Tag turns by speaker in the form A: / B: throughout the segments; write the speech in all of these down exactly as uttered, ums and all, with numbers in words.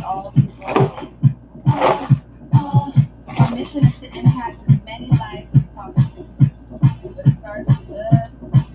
A: all these wrong things. Uh, our mission is to impact as many lives as possible. But it starts with us.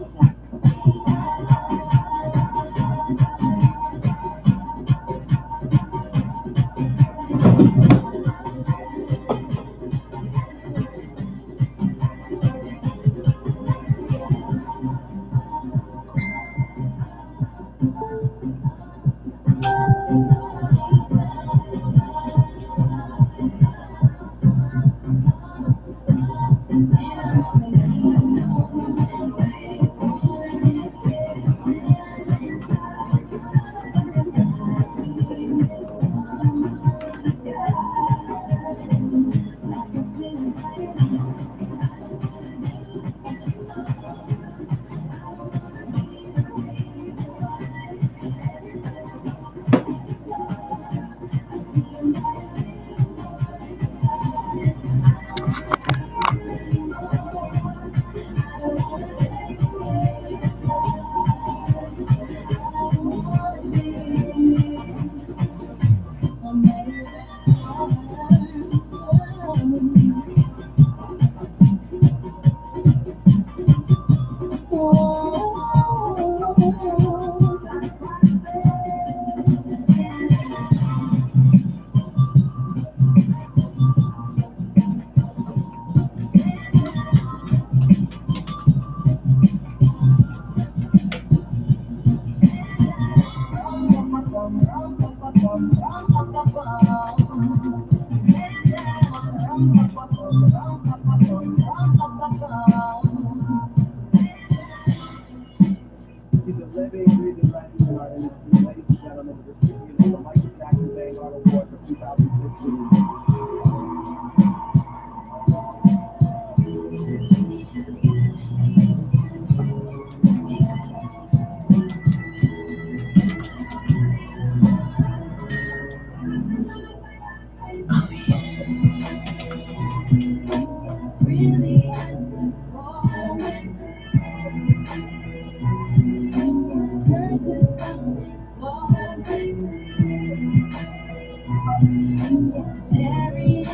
A: Very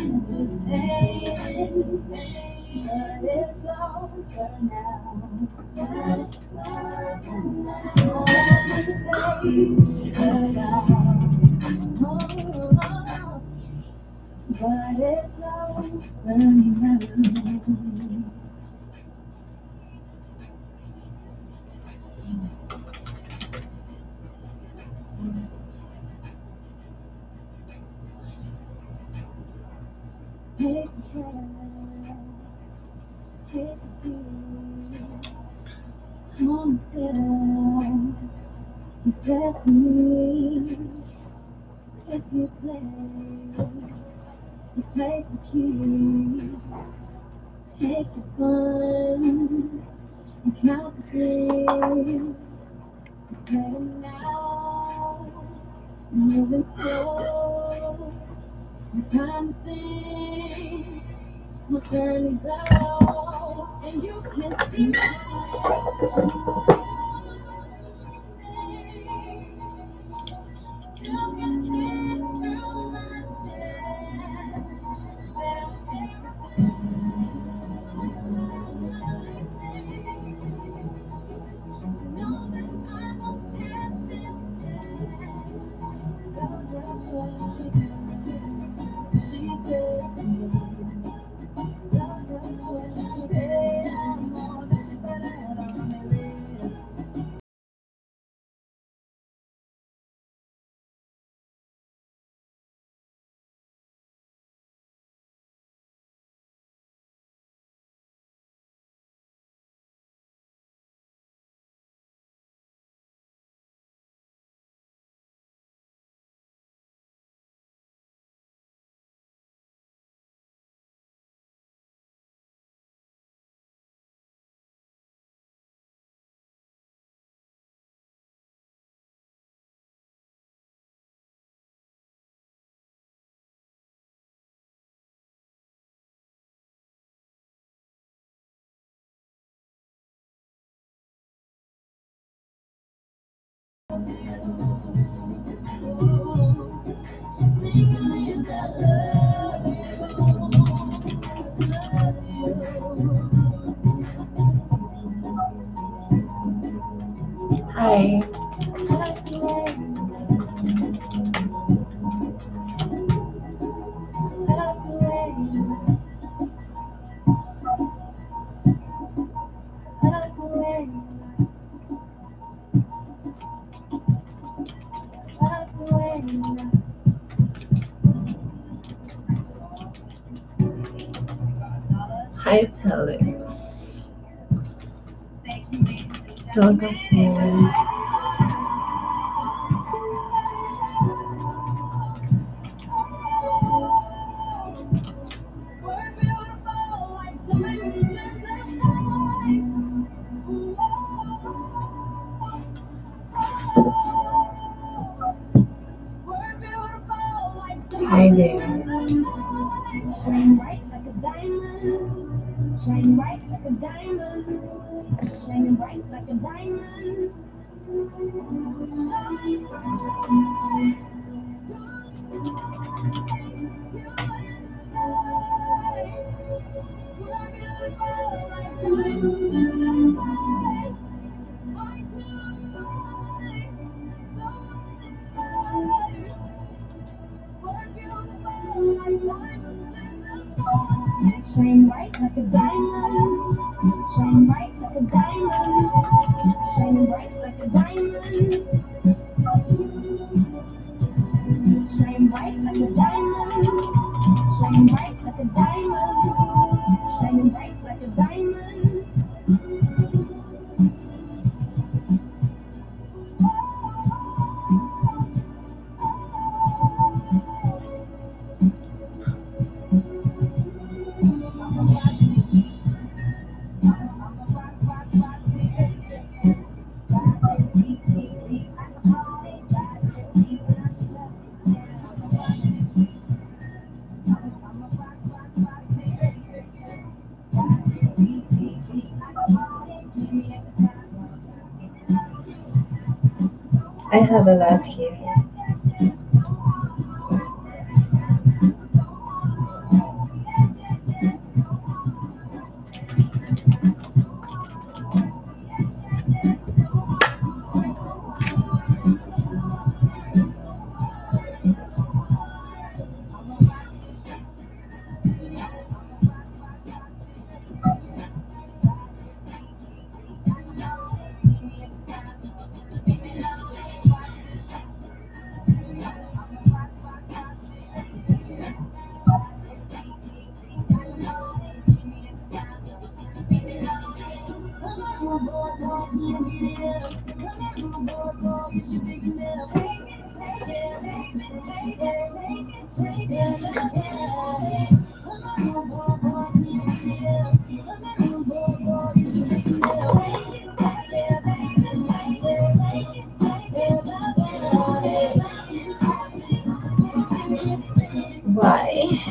A: entertaining, but it's over now. It's over now. Oh, but it's over now. Take care, take a deep, calm down. You said to me, if you play, you play for keys. Take the fun and count the days. You said now, moving slow. No time to think, no turn to go, and you can see you can see through my chest. Know that I must have this
B: Hyperlinks. Welcome home. Hi there.
A: Shine bright like a diamond. Shine bright like a diamond. Shining bright like a diamond. Shine bright like a diamond. Shine bright like a diamond. Shining bright like a diamond. Shine bright like a diamond. Shine bright like a diamond. Shining bright like a diamond.
B: I have a lot here. Why?